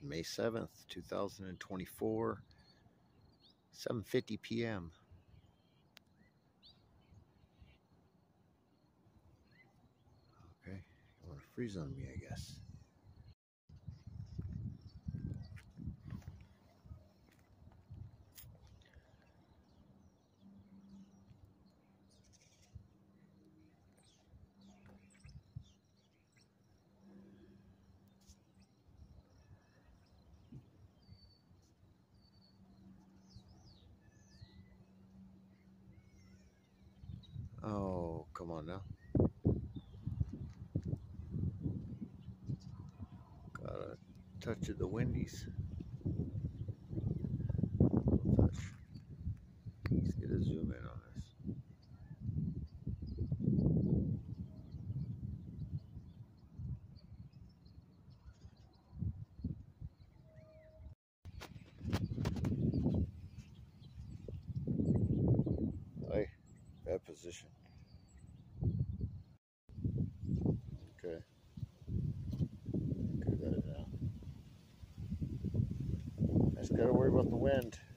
May 7th, 2024, 7:50 p.m. Okay, you want to freeze on me, I guess. Oh, come on now. Got a touch of the Wendy's. Touch. Let's get a zoom in on this. Hey, bad position. Okay. Good at it now. I just gotta worry about the wind.